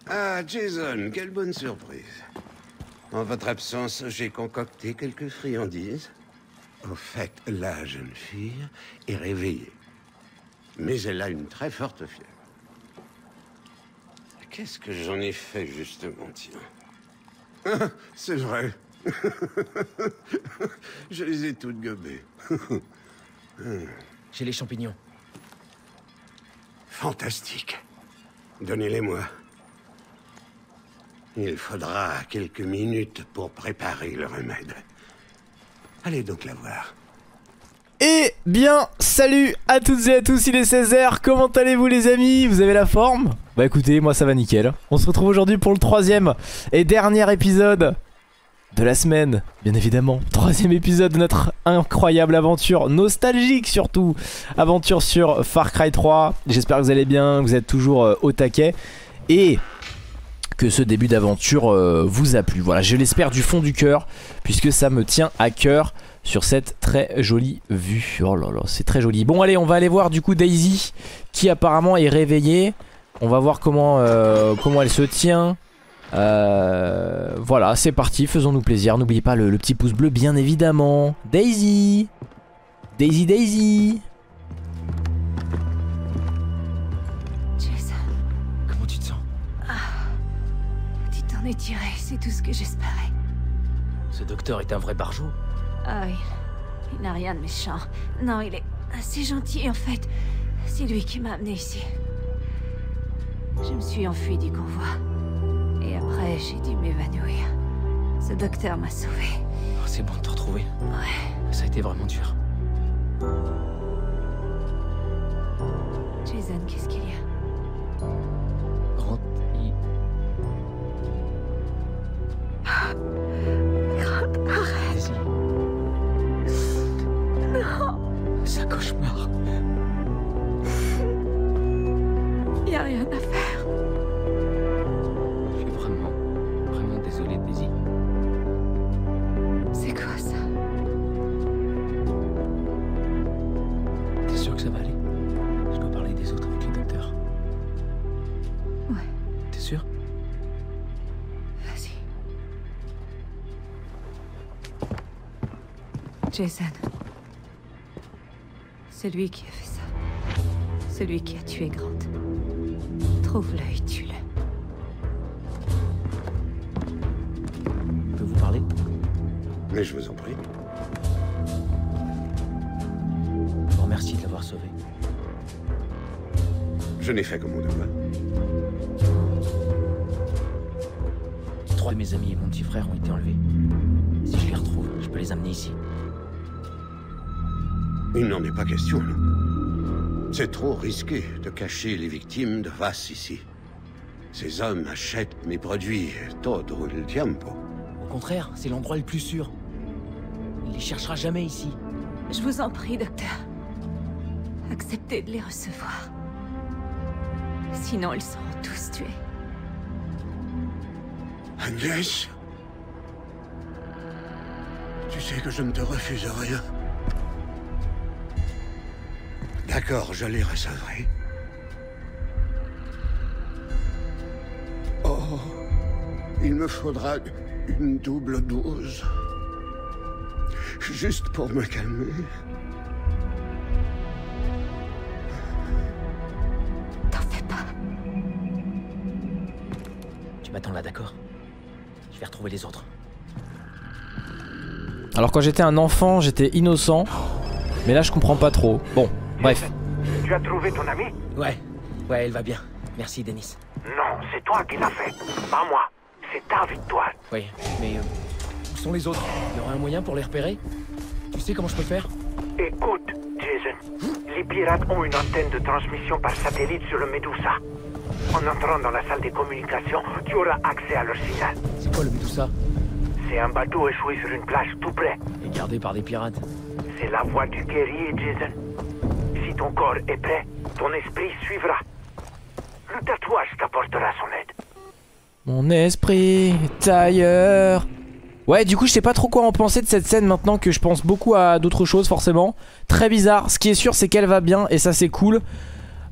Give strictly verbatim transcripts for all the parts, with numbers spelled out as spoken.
Ah, Jason, quelle bonne surprise. En votre absence, j'ai concocté quelques friandises. Au fait, la jeune fille est réveillée. Mais elle a une très forte fièvre. Qu'est-ce que j'en ai fait, justement, tiens? Ah, c'est vrai. Je les ai toutes gobées. J'ai les champignons. Fantastique. Donnez-les-moi. Il faudra quelques minutes pour préparer le remède. Allez donc la voir. Eh bien, salut à toutes et à tous, il est seize heures, comment allez-vous les amis? Vous avez la forme? Bah écoutez, moi ça va nickel. On se retrouve aujourd'hui pour le troisième et dernier épisode de la semaine, bien évidemment. Troisième épisode de notre incroyable aventure, nostalgique surtout, aventure sur Far Cry trois. J'espère que vous allez bien, que vous êtes toujours euh, au taquet et que ce début d'aventure euh, vous a plu. Voilà, je l'espère du fond du cœur, puisque ça me tient à cœur sur cette très jolie vue. Oh là là, c'est très joli. Bon allez, on va aller voir du coup Daisy, qui apparemment est réveillée. On va voir comment, euh, comment elle se tient. Euh, voilà, c'est parti, faisons-nous plaisir. N'oubliez pas le, le petit pouce bleu, bien évidemment. Daisy Daisy, Daisy. Jason, Comment tu te sens? tu t'en es tiré, c'est tout ce que j'espérais. Ce docteur est un vrai barjot. Ah, il, il n'a rien de méchant. Non, il est assez gentil en fait. C'est lui qui m'a amené ici. Je me suis enfuie du convoi. Et après, j'ai dû m'évanouir. Ce docteur m'a sauvée. Oh, c'est bon de te retrouver. Ouais. Ça a été vraiment dur. Jason, qu'est-ce qu'il y a? Rentre. il- Daisy. Non, C'est un cauchemar. y a rien à faire. Je suis vraiment, vraiment désolé, Daisy. C'est quoi ça? T'es sûr que ça va aller? Je dois parler des autres avec les docteurs. Ouais, T'es sûr? vas-y. Jason. Celui qui a fait ça. Celui qui a tué Grant. Trouve-le et tue-le. Je peux vous parler? Mais je vous en prie. Je vous remercie de l'avoir sauvé. Je n'ai fait que mon devoir. Trois de mes amis et mon petit frère ont été enlevés. Si je les retrouve, je peux les amener ici. Il n'en est pas question, non. C'est trop risqué de cacher les victimes de Vass ici. Ces hommes achètent mes produits todo el tiempo. Au contraire, c'est l'endroit le plus sûr. Il les cherchera jamais ici. Je vous en prie, docteur. Acceptez de les recevoir. Sinon, ils seront tous tués. Agnès, tu sais que je ne te refuse rien. D'accord, je les recevrai. Oh, il me faudra une double dose. Juste pour me calmer. T'en fais pas. Tu m'attends là, d'accord? Je vais retrouver les autres. Alors quand j'étais un enfant, j'étais innocent. Mais là je comprends pas trop. Bon, bref. Tu as trouvé ton ami? Ouais, ouais, elle va bien. Merci, Denis. Non, c'est toi qui l'as fait, pas moi. C'est ta victoire. Oui, mais euh, où sont les autres? Il y aura un moyen pour les repérer? Tu sais comment je peux faire? Écoute, Jason. Les pirates ont une antenne de transmission par satellite sur le Medusa. En entrant dans la salle des communications, tu auras accès à leur signal. C'est quoi le Medusa? C'est un bateau échoué sur une plage tout près. Et gardé par des pirates. C'est la voix du guerrier, Jason. Si ton corps est prêt, ton esprit suivra. Le tatouage t'apportera son aide. Mon esprit est ailleurs. Ouais, du coup je sais pas trop quoi en penser de cette scène maintenant que je pense beaucoup à d'autres choses forcément. Très bizarre, ce qui est sûr c'est qu'elle va bien et ça c'est cool.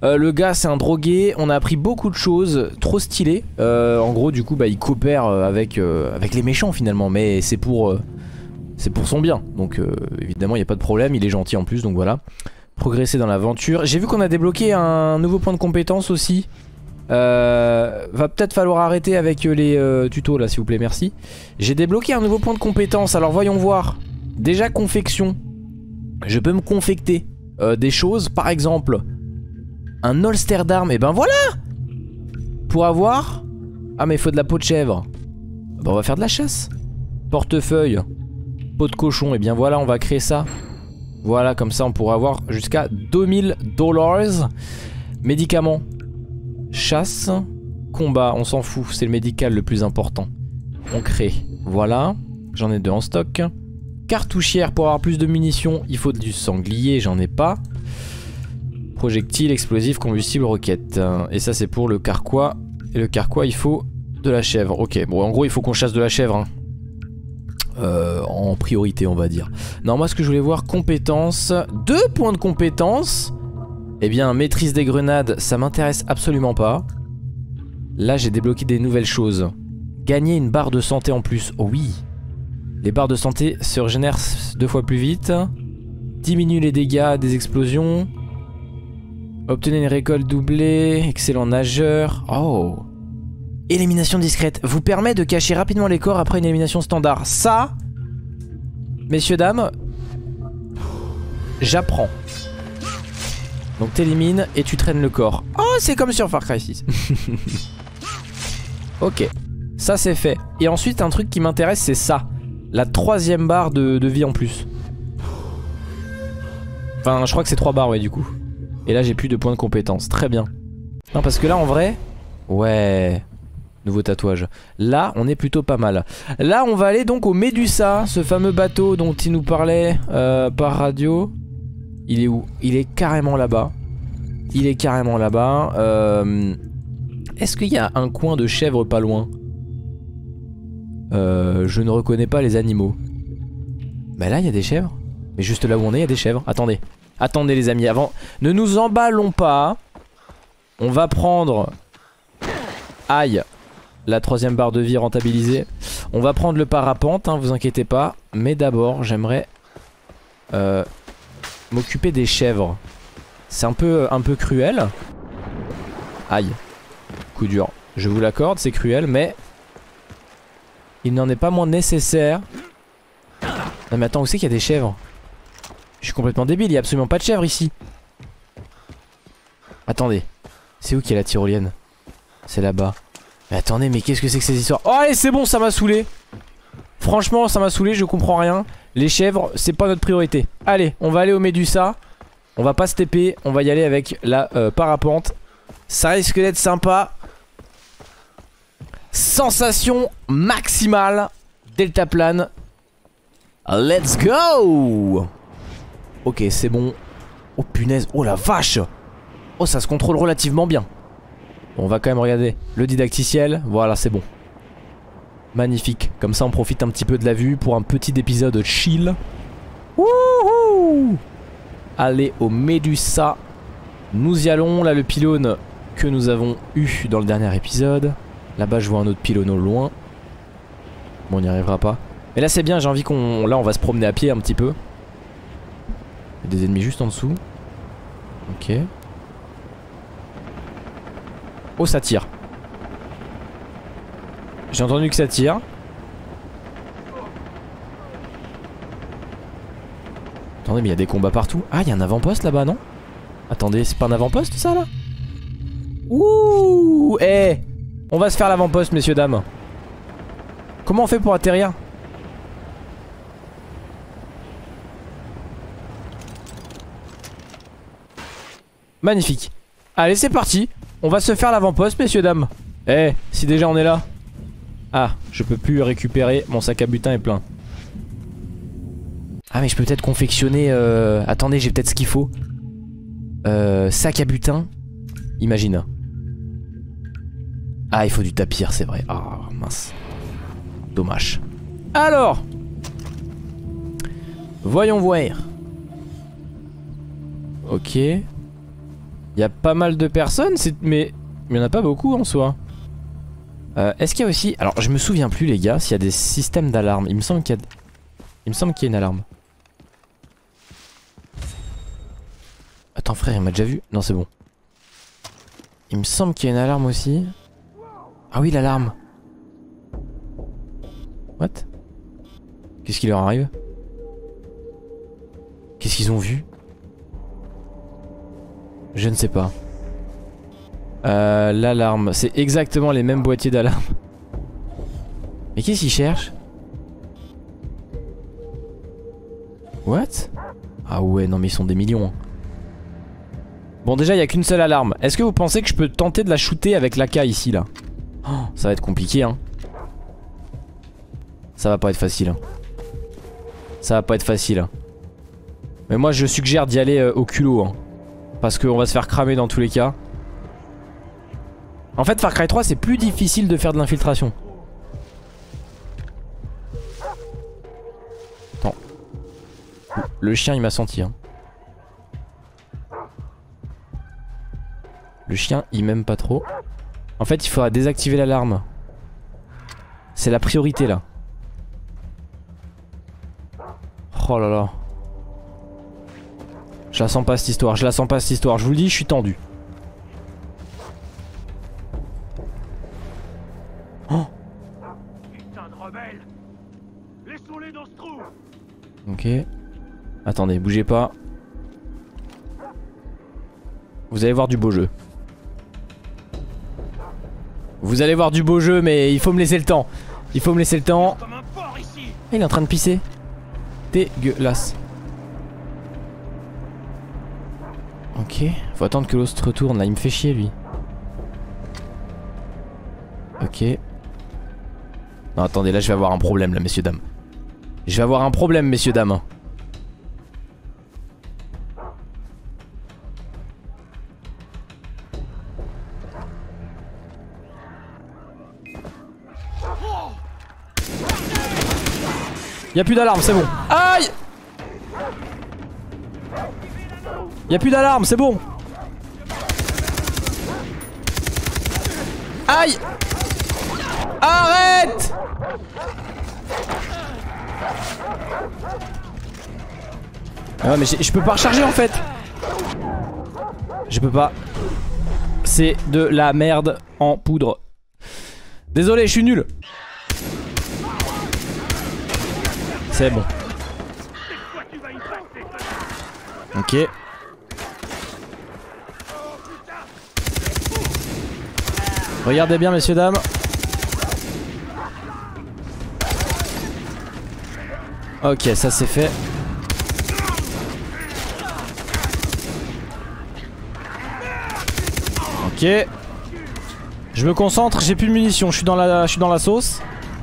Euh, le gars c'est un drogué, on a appris beaucoup de choses, trop stylé. Euh, en gros du coup bah il coopère avec, euh, avec les méchants finalement, mais c'est pour, euh, c'est pour son bien. Donc euh, évidemment il n'y a pas de problème, il est gentil en plus, donc voilà. Progresser dans l'aventure. J'ai vu qu'on a débloqué un nouveau point de compétence aussi. Euh, va peut-être falloir arrêter avec les euh, tutos là s'il vous plaît, merci. J'ai débloqué un nouveau point de compétence, alors voyons voir. Déjà confection. Je peux me confecter euh, des choses, par exemple un holster d'armes, et ben voilà. Pour avoir... Ah mais il faut de la peau de chèvre. Ben on va faire de la chasse. Portefeuille, peau de cochon, et bien voilà on va créer ça. Voilà, comme ça on pourra avoir jusqu'à deux mille dollars. Médicaments, chasse, combat, on s'en fout, c'est le médical le plus important. On crée, voilà, j'en ai deux en stock. Cartouchière pour avoir plus de munitions, il faut du sanglier, j'en ai pas. Projectile, explosif, combustible, roquette. Et ça c'est pour le carquois. Et le carquois il faut de la chèvre. Ok, bon en gros il faut qu'on chasse de la chèvre hein. Euh, en priorité on va dire. Non moi ce que je voulais voir, compétences. Deux points de compétences. Eh bien maîtrise des grenades ça m'intéresse absolument pas. Là j'ai débloqué des nouvelles choses. Gagner une barre de santé en plus, oh oui. Les barres de santé se régénèrent deux fois plus vite. Diminue les dégâts des explosions. Obtenez une récolte doublée. Excellent nageur. Oh. Élimination discrète. Vous permet de cacher rapidement les corps après une élimination standard. Ça, messieurs, dames, j'apprends. Donc t'élimines et tu traînes le corps. Oh, c'est comme sur Far Cry six. Ok. Ça c'est fait. Et ensuite un truc qui m'intéresse c'est ça. La troisième barre de, de vie en plus. Enfin je crois que c'est trois barres ouais du coup. Et là j'ai plus de points de compétence. Très bien. Non parce que là en vrai... Ouais... Nouveau tatouage. Là on est plutôt pas mal. Là on va aller donc au Medusa. Ce fameux bateau dont il nous parlait euh, par radio. Il est où? Il est carrément là-bas. Il est carrément là-bas. euh, Est-ce qu'il y a un coin de chèvre pas loin? euh, Je ne reconnais pas les animaux. Bah là il y a des chèvres. Mais juste là où on est il y a des chèvres. Attendez. Attendez les amis, avant. Ne nous emballons pas. On va prendre... Aïe. La troisième barre de vie rentabilisée. On va prendre le parapente, hein, vous inquiétez pas. Mais d'abord j'aimerais euh, m'occuper des chèvres. C'est un peu, un peu cruel. Aïe. Coup dur. Je vous l'accorde, c'est cruel, mais il n'en est pas moins nécessaire. Non mais attends, où c'est qu'il y a des chèvres? Je suis complètement débile, il n'y a absolument pas de chèvres ici. Attendez. C'est où qu'il y a la tyrolienne? C'est là-bas. Mais attendez, mais qu'est-ce que c'est que ces histoires? Oh allez, c'est bon, ça m'a saoulé. Franchement, ça m'a saoulé, je comprends rien. Les chèvres, c'est pas notre priorité. Allez, on va aller au Medusa. On va pas se T P, on va y aller avec la euh, parapente. Ça risque d'être sympa. Sensation maximale. Deltaplane. Let's go. Ok, c'est bon. Oh punaise, oh la vache. Oh, ça se contrôle relativement bien. Bon, on va quand même regarder le didacticiel. Voilà, c'est bon. Magnifique. Comme ça, on profite un petit peu de la vue pour un petit épisode chill. Wouhou. Allez au Medusa. Nous y allons. Là, le pylône que nous avons eu dans le dernier épisode. Là-bas, je vois un autre pylône au loin. Bon, on n'y arrivera pas. Mais là, c'est bien. J'ai envie qu'on... Là, on va se promener à pied un petit peu. Il y a des ennemis juste en dessous. Ok. Oh, ça tire. J'ai entendu que ça tire. Attendez, mais il y a des combats partout. Ah, il y a un avant-poste là-bas, non? Attendez, c'est pas un avant-poste ça là? Ouh. Eh hey, on va se faire l'avant-poste, messieurs, dames. Comment on fait pour atterrir? Magnifique. Allez, c'est parti. On va se faire l'avant-poste, messieurs, dames. Eh, hey, si déjà on est là. Ah, je peux plus récupérer. Mon sac à butin est plein. Ah, mais je peux peut-être confectionner... Euh... Attendez, j'ai peut-être ce qu'il faut. Euh, sac à butin. Imagine. Ah, il faut du tapir, c'est vrai. Ah, mince. Dommage. Alors, voyons voir. Ok. Il y a pas mal de personnes, mais il y en a pas beaucoup en soi. Euh, Est-ce qu'il y a aussi... Alors je me souviens plus les gars s'il y a des systèmes d'alarme. Il me semble qu'il y a... Il me semble qu'il y a une alarme. Attends frère, il m'a déjà vu? Non c'est bon. Il me semble qu'il y a une alarme aussi. Ah oui l'alarme. What? Qu'est-ce qui leur arrive? Qu'est-ce qu'ils ont vu? Je ne sais pas. Euh, l'alarme, c'est exactement les mêmes boîtiers d'alarme. Mais qu'est-ce qu'ils cherchent? What? Ah ouais, non mais ils sont des millions. Bon déjà il n'y a qu'une seule alarme. Est-ce que vous pensez que je peux tenter de la shooter avec l'A K ici là? Oh, ça va être compliqué hein. Ça va pas être facile hein. Ça va pas être facile hein. Mais moi je suggère d'y aller euh, au culot hein. Parce qu'on va se faire cramer dans tous les cas. En fait Far Cry trois c'est plus difficile de faire de l'infiltration. Attends. Le chien il m'a senti hein. Le chien il m'aime pas trop. En fait il faudra désactiver l'alarme. C'est la priorité là. Oh là là. Je la sens pas cette histoire, je la sens pas cette histoire. Je vous le dis, je suis tendu. Oh. Putain de rebelle. Laissons-les dans ce trou. Ok. Attendez, bougez pas. Vous allez voir du beau jeu. Vous allez voir du beau jeu, mais il faut me laisser le temps. Il faut me laisser le temps. Comme un porc ici. Il est en train de pisser. Dégueulasse. Ok. Faut attendre que l'eau se retourne là. Il me fait chier lui. Ok. Non attendez, là je vais avoir un problème là messieurs dames. Je vais avoir un problème messieurs dames. Y'a plus d'alarme, c'est bon. Aïe! Y'a plus d'alarme, c'est bon. Aïe! Arrête! Ah mais je peux pas recharger en fait. Je peux pas. C'est de la merde en poudre. Désolé, je suis nul. C'est bon. Ok. Regardez bien messieurs dames. Ok, ça c'est fait. Ok. Je me concentre, j'ai plus de munitions, je suis dans la je suis dans la sauce.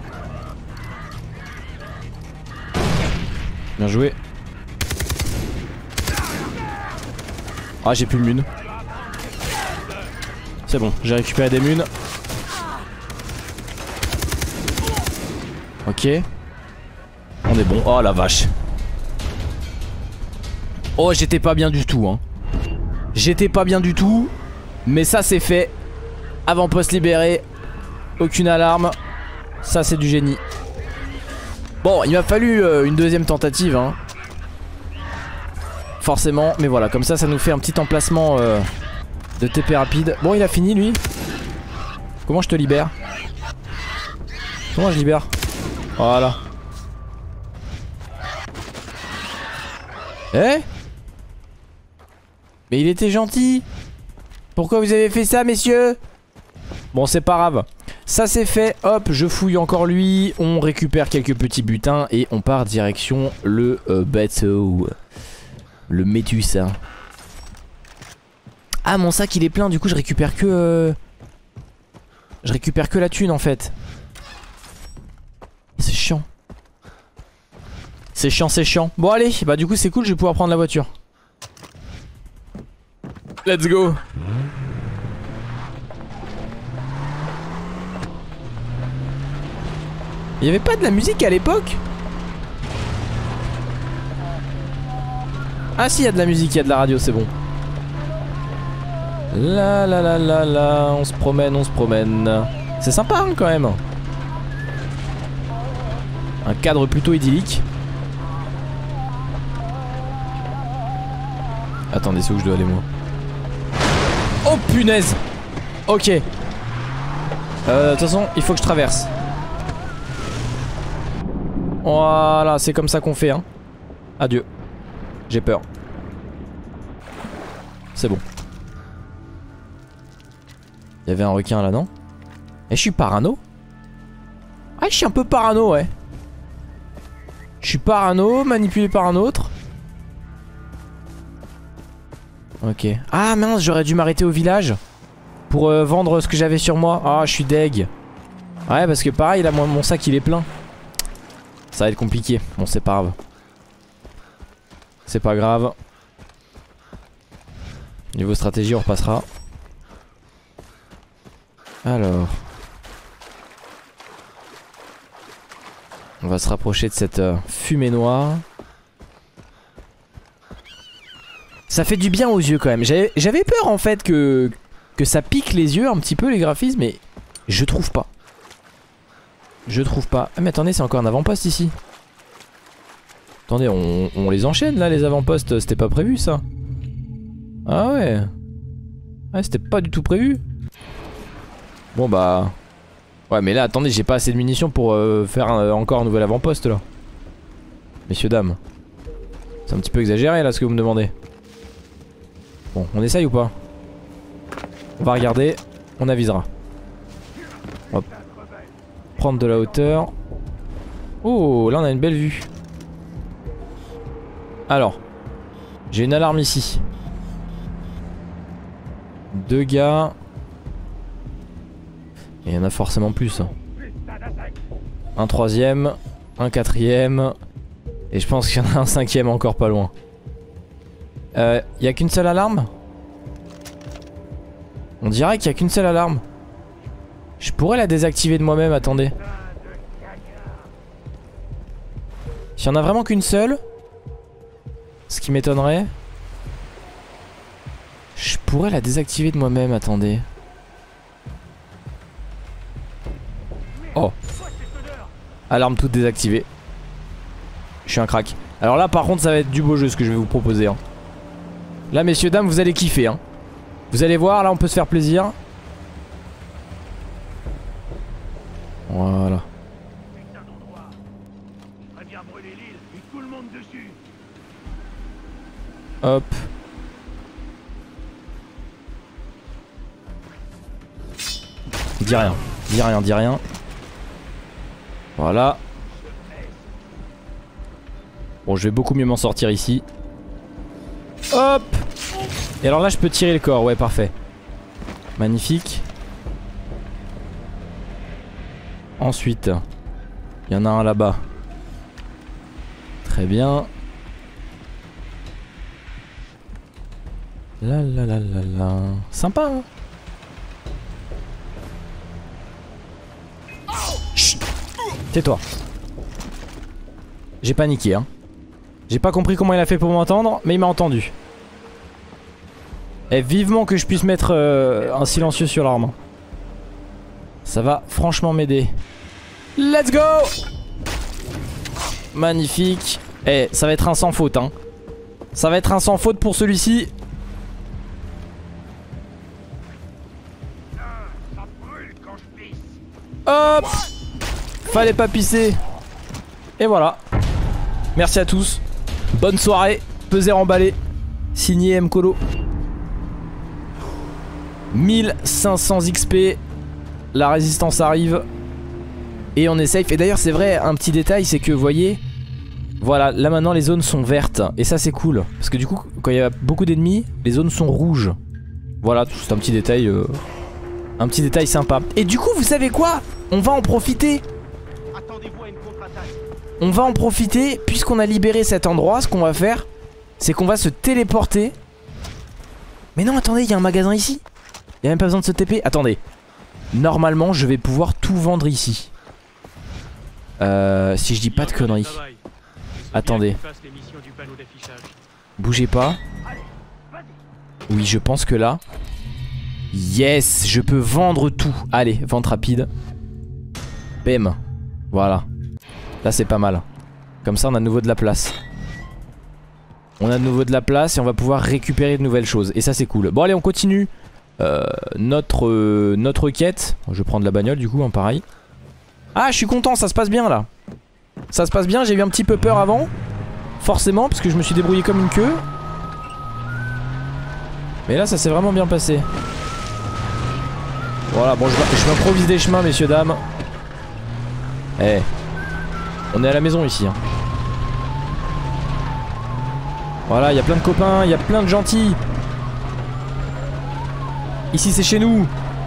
Bien joué. Ah j'ai plus de mun. C'est bon, j'ai récupéré des mun. Ok. On est bon. Oh la vache. Oh j'étais pas bien du tout hein. J'étais pas bien du tout. Mais ça c'est fait. Avant-poste libéré. Aucune alarme. Ça c'est du génie. Bon il m'a fallu euh, une deuxième tentative hein. Forcément. Mais voilà comme ça ça nous fait un petit emplacement euh, de T P rapide. Bon il a fini lui. Comment je te libère? Comment je libère? Voilà. Eh? Mais il était gentil. Pourquoi vous avez fait ça messieurs? Bon c'est pas grave. Ça c'est fait, hop je fouille encore lui. On récupère quelques petits butins. Et on part direction le euh, bateau. Le Médusa. Ah mon sac il est plein. Du coup je récupère que euh... Je récupère que la thune en fait. C'est chiant. C'est chiant, c'est chiant. Bon allez, bah du coup c'est cool, je vais pouvoir prendre la voiture. Let's go. Il y avait pas de la musique à l'époque? Ah si, il y a de la musique, il y a de la radio, c'est bon. La la la la la, on se promène, on se promène. C'est sympa hein, quand même. Un cadre plutôt idyllique. Attendez, c'est où je dois aller moi? Oh punaise. Ok. Euh, de toute façon, il faut que je traverse. Voilà, c'est comme ça qu'on fait hein. Adieu. J'ai peur. C'est bon. Il y avait un requin là, non? Et je suis parano? Ah, je suis un peu parano, ouais. Je suis parano, manipulé par un autre. Ok. Ah mince, j'aurais dû m'arrêter au village pour euh, vendre ce que j'avais sur moi. Ah, je suis deg. Ouais, parce que pareil, là, mon, mon sac il est plein. Ça va être compliqué. Bon, c'est pas grave. C'est pas grave. Niveau stratégie, on repassera. Alors. On va se rapprocher de cette euh, fumée noire. Ça fait du bien aux yeux quand même. J'avais peur en fait que, que ça pique les yeux un petit peu les graphismes, mais je trouve pas. Je trouve pas. Ah mais attendez, c'est encore un avant-poste ici. Attendez, on, on les enchaîne là les avant-postes, c'était pas prévu ça. Ah ouais. Ouais, c'était pas du tout prévu. Bon bah... Ouais mais là attendez, j'ai pas assez de munitions pour euh, faire un, encore un nouvel avant-poste là. Messieurs dames. C'est un petit peu exagéré là ce que vous me demandez. Bon, on essaye ou pas? On va regarder, on avisera. Hop. Prendre de la hauteur. Oh, là on a une belle vue. Alors, j'ai une alarme ici. Deux gars. Et il y en a forcément plus. Un troisième, un quatrième. Et je pense qu'il y en a un cinquième encore pas loin. Euh, y a qu'une seule alarme? On dirait qu'il y a qu'une seule alarme. Je pourrais la désactiver de moi-même, attendez. S'il y en a vraiment qu'une seule, ce qui m'étonnerait, je pourrais la désactiver de moi-même, attendez. Oh. Alarme toute désactivée. Je suis un crack. Alors là par contre ça va être du beau jeu ce que je vais vous proposer hein. Là messieurs dames vous allez kiffer hein. Vous allez voir, là on peut se faire plaisir. Voilà. Hop. Dis rien, dis rien, dis rien. Voilà. Bon, je vais beaucoup mieux m'en sortir ici. Hop. Et alors là, je peux tirer le corps. Ouais, parfait. Magnifique. Ensuite, il y en a un là-bas. Très bien. La la la la la. Sympa, hein. Chut. Tais-toi. J'ai paniqué, hein. J'ai pas compris comment il a fait pour m'entendre, mais il m'a entendu. Et vivement que je puisse mettre euh, un silencieux sur l'arme. Ça va franchement m'aider. Let's go! Magnifique. Eh, ça va être un sans faute, hein. Ça va être un sans faute pour celui-ci. Hop! Fallait pas pisser. Et voilà. Merci à tous. Bonne soirée. Peser emballé. Signé M Colo. mille cinq cents X P. La résistance arrive. Et on est safe. Et d'ailleurs c'est vrai, un petit détail, c'est que vous voyez, voilà, là maintenant les zones sont vertes. Et ça c'est cool. Parce que du coup quand il y a beaucoup d'ennemis, les zones sont rouges. Voilà, c'est un petit détail euh, un petit détail sympa. Et du coup vous savez quoi? On va en profiter. On va en profiter. Puisqu'on a libéré cet endroit, ce qu'on va faire, c'est qu'on va se téléporter. Mais non attendez, il y a un magasin ici. Il n'y a même pas besoin de se T P. Attendez. Normalement je vais pouvoir tout vendre ici. Euh, si je dis pas de conneries. Attendez. Bougez pas. Oui, je pense que là Yes, je peux vendre tout. Allez, vente rapide. Bam. Voilà. Là c'est pas mal. Comme ça on a de nouveau de la place. On a de nouveau de la place et on va pouvoir récupérer de nouvelles choses. Et ça c'est cool. Bon allez on continue euh, notre, euh, notre quête. Je vais prendre la bagnole du coup, hein, pareil. Ah je suis content, ça se passe bien là. Ça se passe bien, j'ai eu un petit peu peur avant. Forcément parce que je me suis débrouillé comme une queue. Mais là ça s'est vraiment bien passé. Voilà, bon je, je m'improvise des chemins messieurs dames. Eh hey. On est à la maison ici hein. Voilà, il y a plein de copains, il y a plein de gentils. Ici c'est chez nous.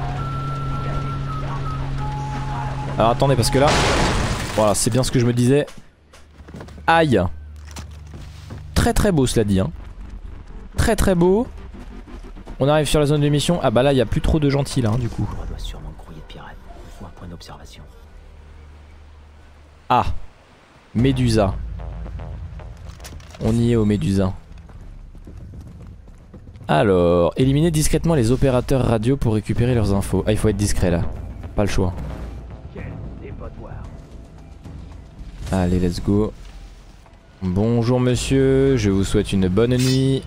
Alors attendez parce que là, voilà c'est bien ce que je me disais. Aïe. Très très beau cela dit hein. Très très beau. On arrive sur la zone de mission. Ah bah là il n'y a plus trop de gentils là hein, du coup. On doit sûrement un courrier de pirate. Il faut un point d'observation. Ah, Médusa. On y est au Médusa. Alors, éliminer discrètement les opérateurs radio pour récupérer leurs infos. Ah il faut être discret là. Pas le choix. Allez let's go. Bonjour monsieur, je vous souhaite une bonne nuit.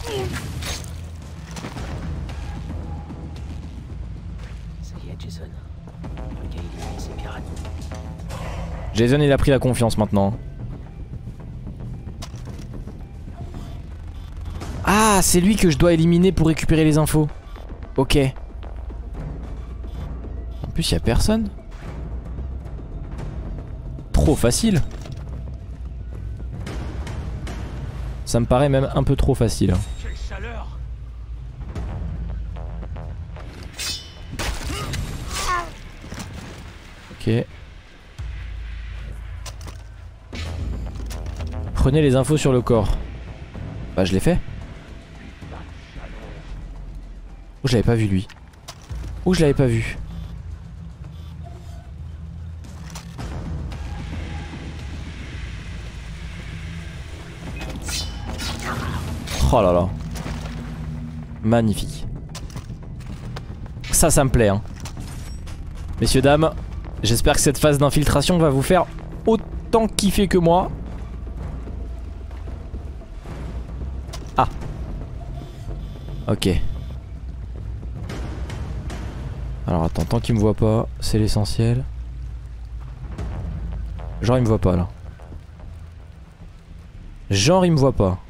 Ça y est Jason. Le gars il est ses pirates. Jason il a pris la confiance maintenant. Ah c'est lui que je dois éliminer pour récupérer les infos. Ok. En plus il y a personne. Trop facile. Ça me paraît même un peu trop facile. Quelle chaleur! Ok. Prenez les infos sur le corps. Bah je l'ai fait. Oh je l'avais pas vu lui. Oh je l'avais pas vu. Oh là là. Magnifique. Ça ça me plaît hein. Messieurs dames, j'espère que cette phase d'infiltration va vous faire autant kiffer que moi. Ah. Ok. Alors attends, tant qu'il me voit pas, c'est l'essentiel. Genre il me voit pas là. Genre il me voit pas.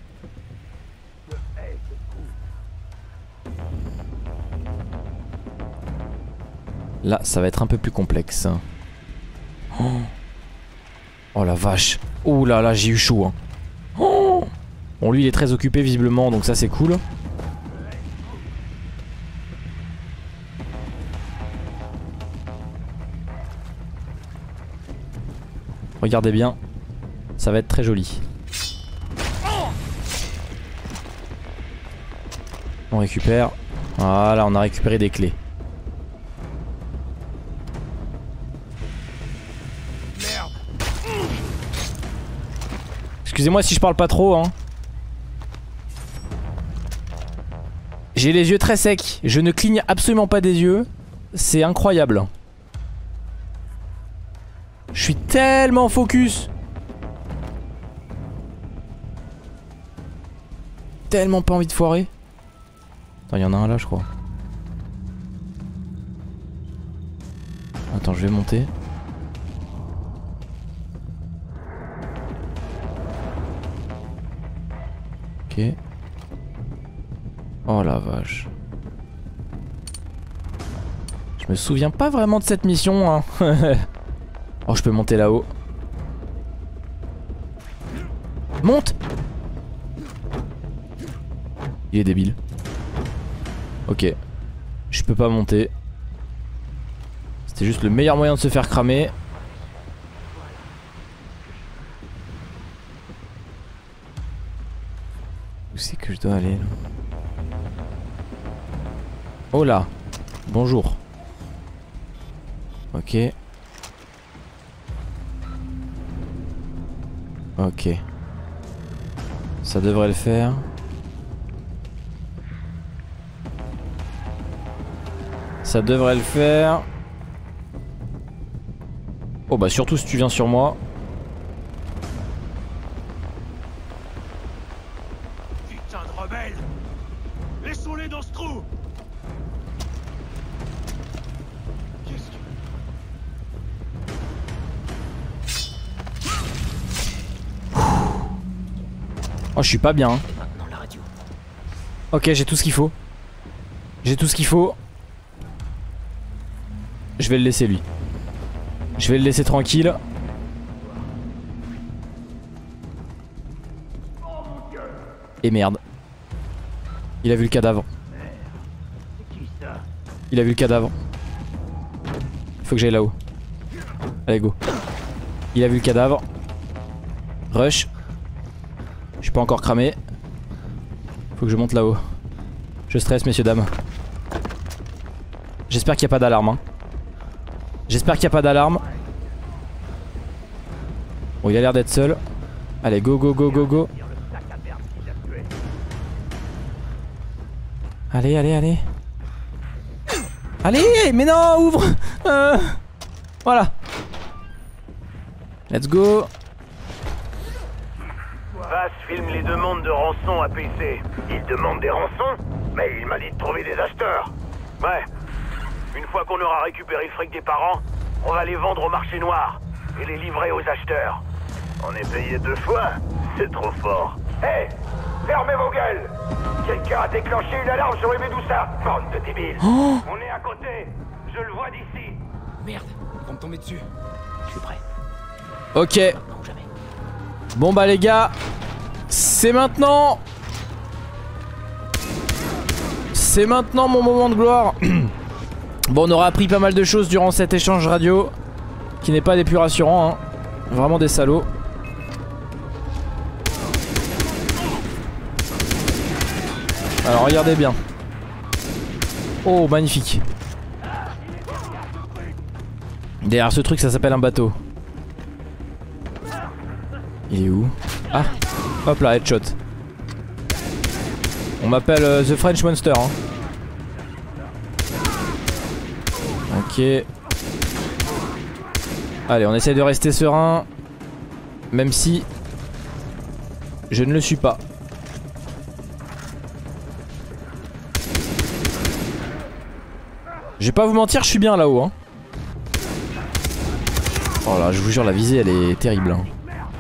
Là ça va être un peu plus complexe. Oh, oh la vache. Oh là là j'ai eu chaud hein. Oh bon lui il est très occupé visiblement donc ça c'est cool. Regardez bien. Ça va être très joli. On récupère. Voilà on a récupéré des clés. Excusez-moi si je parle pas trop hein. J'ai les yeux très secs. Je ne cligne absolument pas des yeux. C'est incroyable. Je suis tellement focus. Tellement pas envie de foirer. Attends il y en a un là je crois. Attends je vais monter. Ok. Oh la vache. Je me souviens pas vraiment de cette mission hein. Oh je peux monter là-haut. Monte. Il est débile. Ok. Je peux pas monter. C'était juste le meilleur moyen de se faire cramer. Où c'est que je dois aller là? Oh là. Bonjour. Ok. Ok. Ça devrait le faire. Ça devrait le faire. Oh bah surtout si tu viens sur moi. Putain de rebelles! Laissons-les dans ce trou! Qu'est-ce que... Oh, je suis pas bien. Hein. Et maintenant la radio. Ok, j'ai tout ce qu'il faut. J'ai tout ce qu'il faut. Je vais le laisser lui. Je vais le laisser tranquille. Et merde. Il a vu le cadavre. Il a vu le cadavre. Il faut que j'aille là-haut. Allez, go. Il a vu le cadavre. Rush. Je suis pas encore cramé. Faut que je monte là-haut. Je stresse, messieurs, dames. J'espère qu'il n'y a pas d'alarme. Hein. J'espère qu'il n'y a pas d'alarme. Bon, il a l'air d'être seul. Allez, go, go, go, go, go. Allez, allez, allez. Allez, mais non, ouvre. euh, Voilà. Let's go. Vass filme les demandes de rançon à P C. Il demande des rançons? Mais il m'a dit de trouver des acheteurs. Ouais. Une fois qu'on aura récupéré le fric des parents, on va les vendre au marché noir et les livrer aux acheteurs. On est payé deux fois? C'est trop fort. Hé hey, fermez vos gueules! Quelqu'un a déclenché une alarme sur les Medusa. Bande de débiles. Oh, On est à côté. Je le vois d'ici. Merde, ils vont me tomber dessus. Je suis prêt. ok. Non, jamais. Bon bah les gars, c'est maintenant. C'est maintenant mon moment de gloire. Bon, on aura appris pas mal de choses durant cet échange radio, qui n'est pas des plus rassurants, hein. Vraiment des salauds. Alors regardez bien. Oh, magnifique. Derrière ce truc, ça s'appelle un bateau. Il est où? Ah, hop là, headshot. On m'appelle euh, The French Monster, hein. Ok. Allez, on essaie de rester serein. Même si je ne le suis pas. Je vais pas vous mentir, je suis bien là-haut, hein. Oh là, je vous jure, la visée elle est terrible, hein.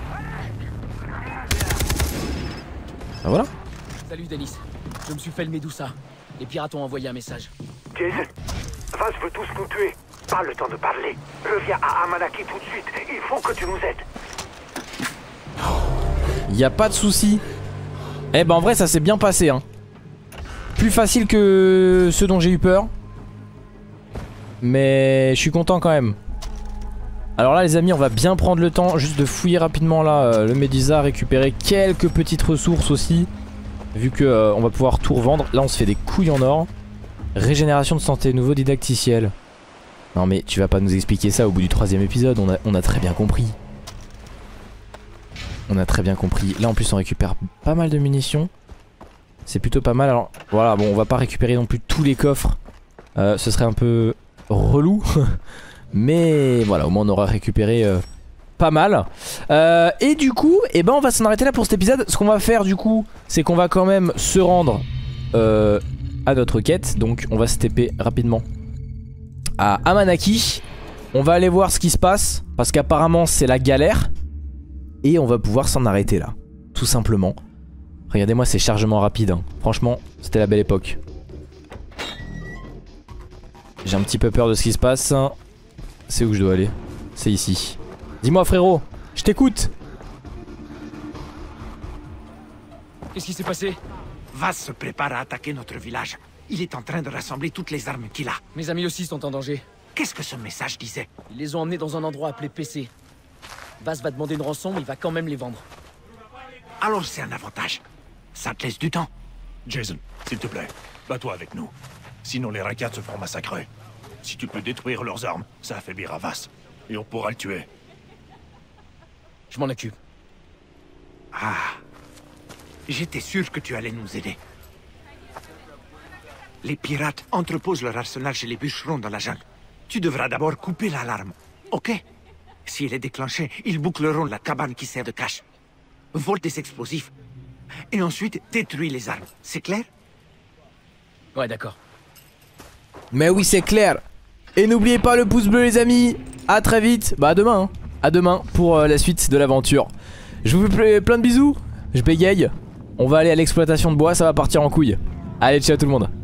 Ah voilà. Salut Denis. Je me suis fait le Medusa. Les pirates ont envoyé un message. Jason, Vass veut tous nous tuer. Pas le temps de parler. Reviens à Amanaki tout de suite. Il faut que tu nous aides. Y a pas de souci. Eh ben en vrai ça s'est bien passé, hein. Plus facile que ce dont j'ai eu peur. Mais je suis content quand même. Alors là les amis, on va bien prendre le temps juste de fouiller rapidement là euh, le Medusa, récupérer quelques petites ressources aussi. Vu que euh, on va pouvoir tout revendre. Là on se fait des couilles en or. Régénération de santé, nouveau didacticiel. Non mais tu vas pas nous expliquer ça au bout du troisième épisode, on a, on a très bien compris. On a très bien compris. Là en plus on récupère pas mal de munitions. C'est plutôt pas mal. Alors voilà, bon on va pas récupérer non plus tous les coffres. euh, Ce serait un peu relou. Mais voilà, au moins on aura récupéré euh, pas mal. euh, Et du coup, eh ben on va s'en arrêter là pour cet épisode. Ce qu'on va faire du coup, c'est qu'on va quand même se rendre euh, à notre quête. Donc on va se T P rapidement à Amanaki. On va aller voir ce qui se passe, parce qu'apparemment c'est la galère. Et on va pouvoir s'en arrêter là, tout simplement. Regardez-moi ces chargements rapides, hein. Franchement, c'était la belle époque. J'ai un petit peu peur de ce qui se passe. C'est où je dois aller? C'est ici. Dis-moi frérot, je t'écoute. Qu'est-ce qui s'est passé? Vass se prépare à attaquer notre village. Il est en train de rassembler toutes les armes qu'il a. Mes amis aussi sont en danger. Qu'est-ce que ce message disait? Ils les ont emmenés dans un endroit appelé P C. Vass va demander une rançon, mais il va quand même les vendre. Alors c'est un avantage. Ça te laisse du temps. Jason, s'il te plaît, bats-toi avec nous. Sinon les Rackats se feront massacrer. Si tu peux détruire leurs armes, ça affaiblira Vass. Et on pourra le tuer. Je m'en occupe. Ah. J'étais sûr que tu allais nous aider. Les pirates entreposent leur arsenal chez les bûcherons dans la jungle. Tu devras d'abord couper l'alarme, ok? Si elle est déclenchée, ils boucleront la cabane qui sert de cache. Vole des explosifs. Et ensuite, détruis les armes. C'est clair? Ouais, d'accord. Mais oui, c'est clair. Et n'oubliez pas le pouce bleu, les amis. À très vite. Bah, à demain. Hein. À demain pour euh, la suite de l'aventure. Je vous fais plein de bisous. Je bégaye. On va aller à l'exploitation de bois, ça va partir en couille. Allez, ciao tout le monde.